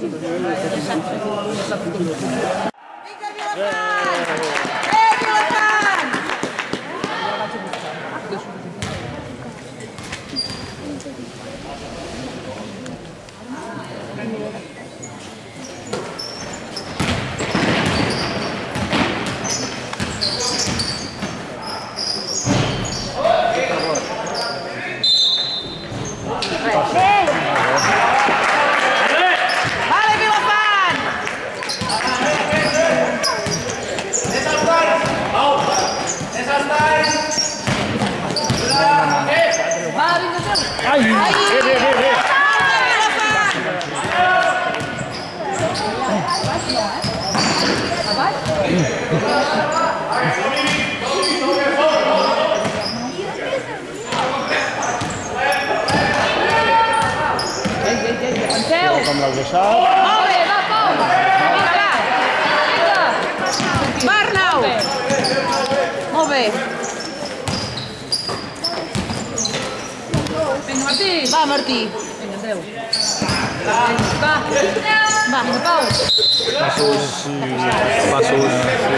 Com l'adreçat. Molt bé, va, Pau! Vinga! Arnau! Molt bé. Vinga, Martí! Va, Martí! Vinga, Andreu. Va! Va, Pau! Passos i... Passos...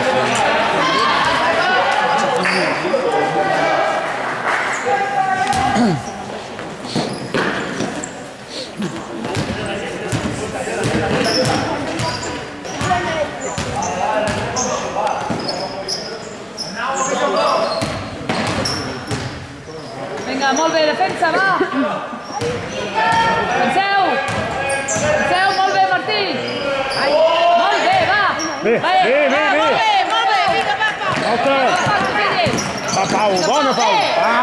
Vinga, molt bé, defensa, va! Penseu! Penseu, molt bé, Martí! Molt bé, va! Bé, bé, bé, bé! Molt bé, vinga, va, Pau! Alta! Va, Pau, bona, Pau! Va!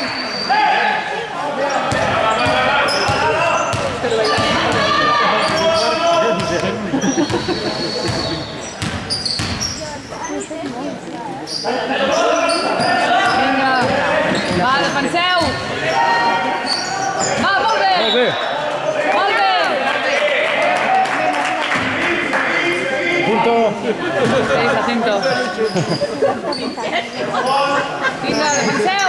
Vinga! Va, defenseu! Va, molt bé! Molt bé! Molt bé! Punto! Vinga, atento! Vinga, defenseu!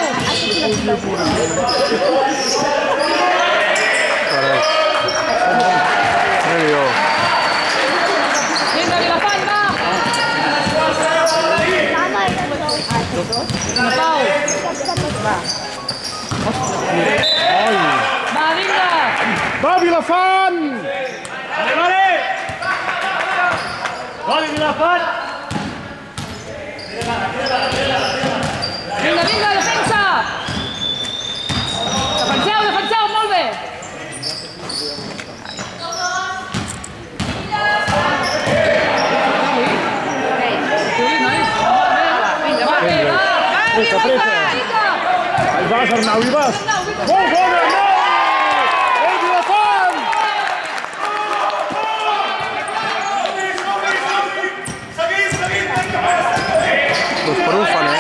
Carai! Medio! Vinga, Vilafant, va! Vinga, Pau! Ai! Va, vinga! Va, Vilafant! Vale! Vale, Vilafant! Vinga, vinga, defensa! Defenseu, defenseu, molt bé! Vinga, va, bé, va! Pressa, pressa! Hi vas, Arnau, hi vas! Molt bona, Arnau! El Vilafant! Dos per un fan,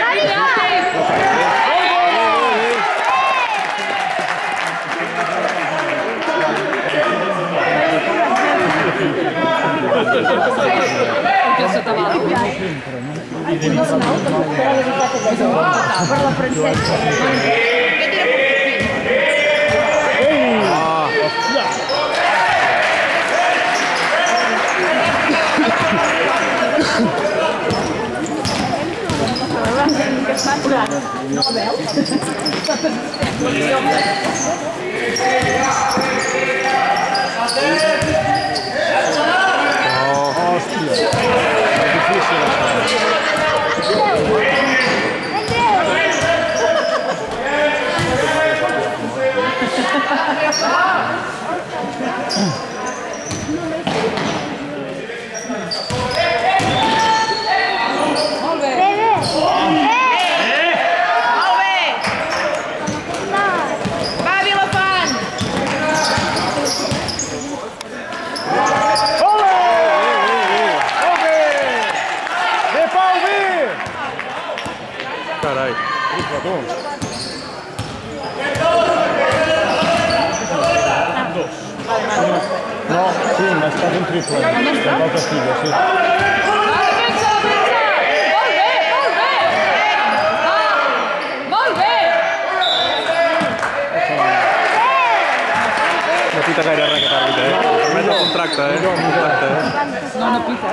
Perquè sota va. Per la francesa. Carai, petons. No, sí, m'ha estat un triple. Del Castillo, sí. Defensa, defensa! Molt bé, molt bé! Va! Molt bé! La pita gaire res aquest àrbitre, permet el contracte, No, no pita,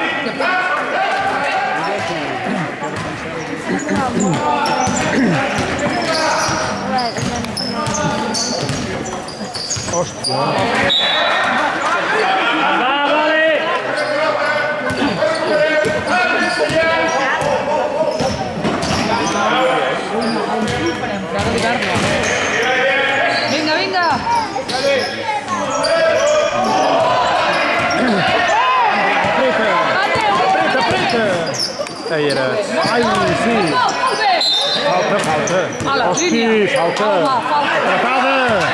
Hòstia. Vinga, vinga! Apreta! Ahí era. Ai, sí! Falta! Hosti, falta! Apretada!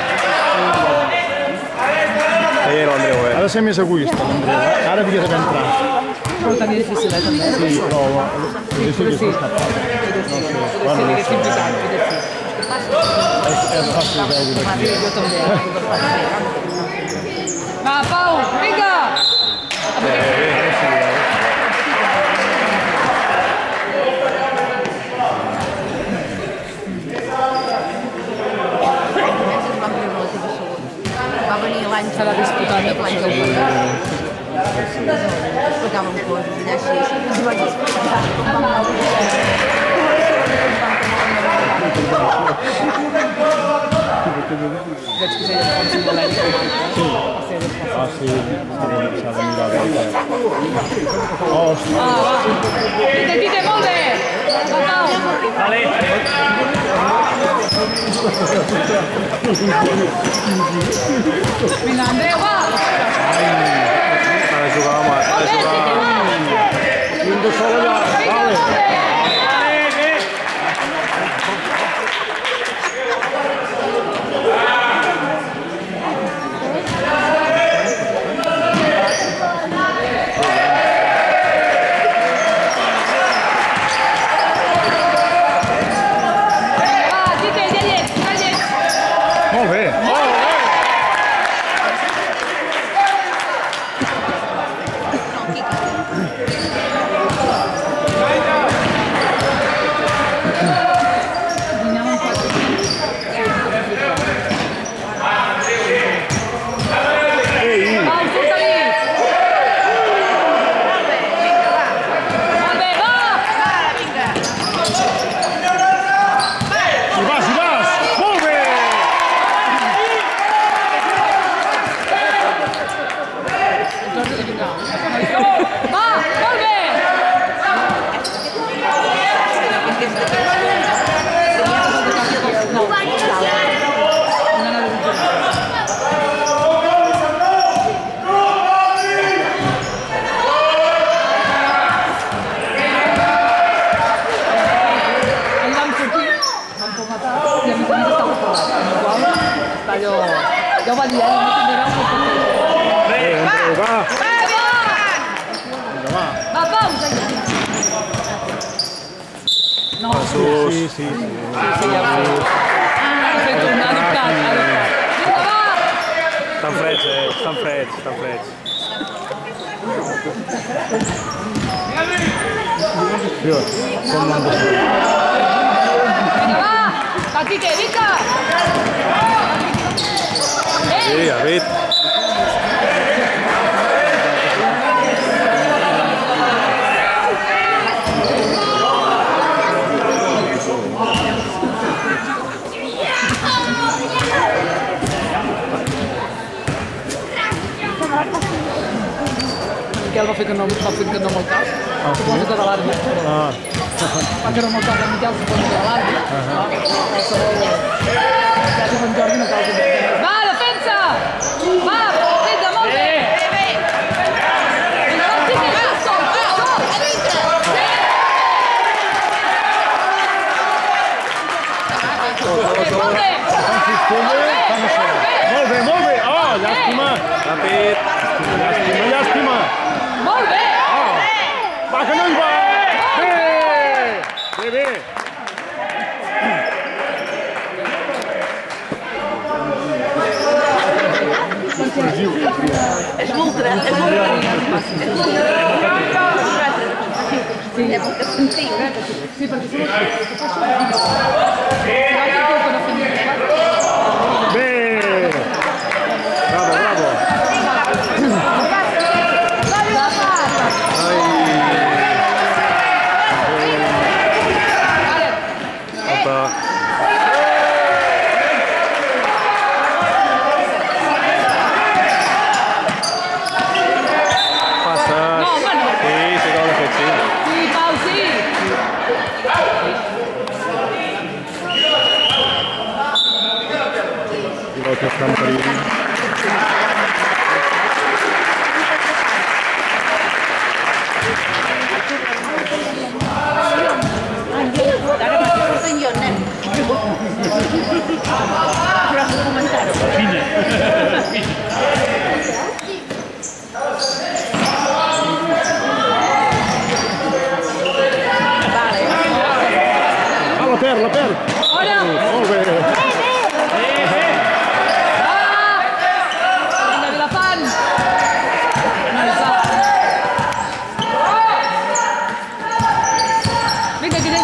Ahí era l'Andreu, Ha de ser més egoista, l'Andreu. Ara havia d'haver entrat. Però tenia difícil, també. Sí, però... Sí, no sé. Bueno, no sé. És fàcil veure d'aquí. Jo també. Va, Pau, vinga! Va venir l'any Se l'ha disputat, l'any que explicàvem coses allà així, ens ho vaig explicar. Veig que s'ha de València. Sí, s'ha de mirar bé. Hòstia. Va. Tite, molt bé! Va, Pau! Vale. Vinga, Andreu, va! Ha de jugar, home. Ha de jugar. I un de sol allà. Vale. Molt bé. Ja ho va dir, no tindrà un Va! Va, Pau! No, Sí. ja va. Ha fet un adoptat. Vinga, va! Estan freds, estan freds. Com l'han de fer? Vinga, va! Va, Quique, vinga! Sí, David. Miquel va fer que no amb el cap. Suposo que de l'àrbitre. Va que no amb el cap de Miquel, suposo que de l'àrbitre. Qualsevol... Ja que en Jordi no cal que... Va, defensa! Va, defensa, molt bé! Vinga, va, Quique, va, sol! A dintre! Molt bé! Molt bé! Oh, llàstima! Ràpid! Llàstima! Molt bé! Va, que no hi va! Bé! És molt gran. Sí, perquè som... Bé! que està en perill. Ara m'ho porten jo, nen. Però puc comentar-ho. La perd. Molt bé. Vinga, Vilafant. Vinga, que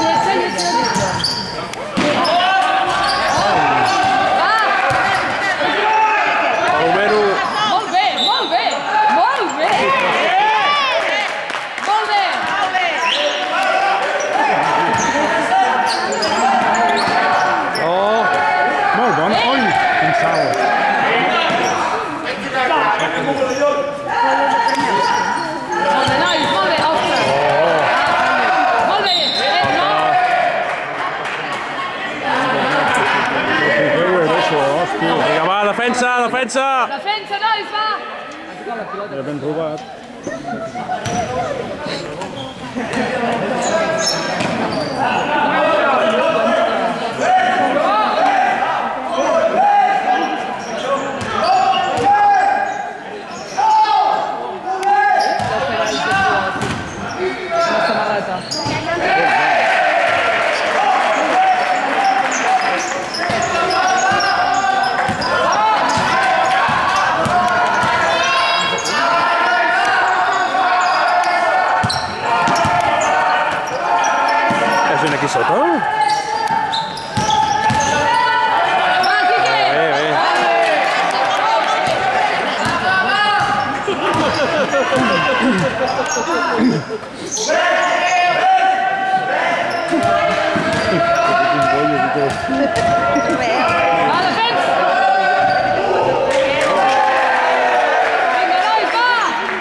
Romero. Molt bé. Molt bon. Oi, quin salt. Molt bé, nois, molt bé, ostres. Molt bé, no? Hòstia. Vinga, va, defensa! Defensa, nois, va! Ja ben robat. És un aquí sota? Va, Quique! Bé. Va, defensa! Vinga, nois, va!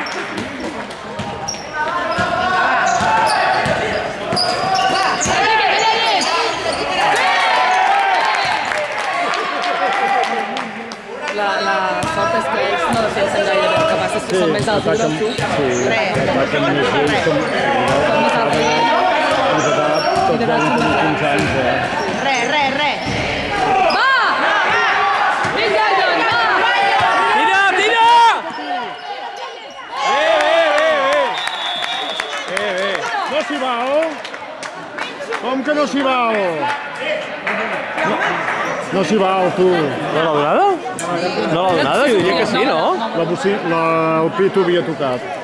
La sort és que ells no defensen gaire bé, el que passa és que són més alts i grossos. Ataquen més vells, són Són més alts i tots volen tenir 15 anys, Re. Va! Vinga, John, va! Tira! Bé. No s'hi val? Com que no s'hi val? No s'hi val, tu. No l'ha donada? No l'ha donada? Jo diria que sí, no? El pito havia tocat.